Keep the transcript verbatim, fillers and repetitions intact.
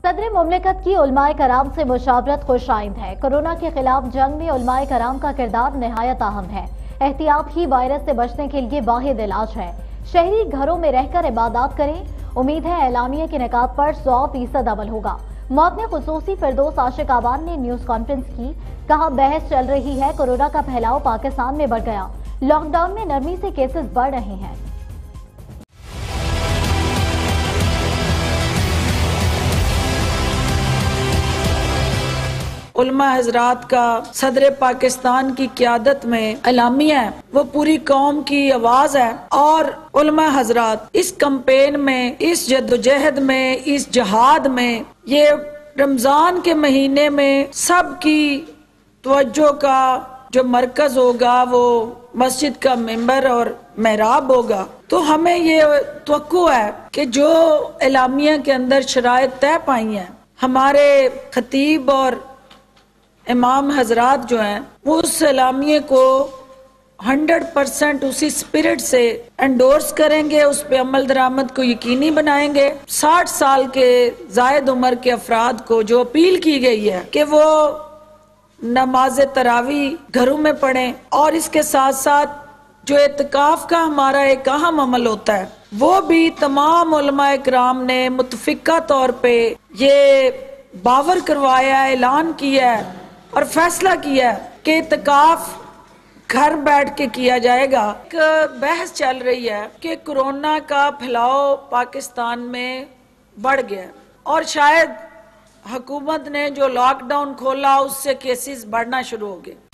सदर मुमलिकत की उलमाए कराम से मुशावरत खुशाइंद है। कोरोना के खिलाफ जंग में उलमाए कराम का किरदार निहायत अहम है। एहतियात ही वायरस से बचने के लिए वाहिद इलाज है। शहरी घरों में रहकर इबादत करें। उम्मीद है एलामिया के निकात पर सौ फीसद अमल होगा। मुअत्तिन खुसूसी फिरदौस आशिक आवान ने न्यूज कॉन्फ्रेंस की, कहा बहस चल रही है, कोरोना का फैलाव पाकिस्तान में बढ़ गया, लॉकडाउन में नरमी से केसेस बढ़ रहे हैं। उलमा हजरात का सदर पाकिस्तान की क़यादत में एलामिया है, वो पूरी कौम की आवाज है। और उलमा हजरात इस कैंपेन में, इस जद्दोजहद में, इस जहाद में, ये रमजान के महीने में सबकी तवज्जो का जो मरकज होगा वो मस्जिद का मिंबर और मेहराब होगा। तो हमें ये तवक्को है कि जो एलामिया के अंदर शराइत तय पाई हैं, हमारे खतीब और इमाम हजरात जो हैं वो उस एलामिये को हंड्रेड परसेंट उसी स्पिरिट से एंडोर्स करेंगे, उस पे अमल दरामद को यकीनी बनाएंगे। साठ साल के जायद उम्र के अफराद को जो अपील की गई है कि वो नमाज तरावी घरों में पढ़ें, और इसके साथ साथ जो इत्काफ का हमारा एक अहम अमल होता है वो भी तमाम उलमा इकराम ने मुतफिका तौर पे ये बावर करवाया, ऐलान किया है और फैसला किया कि इत्काफ घर बैठ के किया जाएगा। एक बहस चल रही है कि कोरोना का फैलाव पाकिस्तान में बढ़ गया और शायद हुकूमत ने जो लॉकडाउन खोला उससे केसेस बढ़ना शुरू हो गए।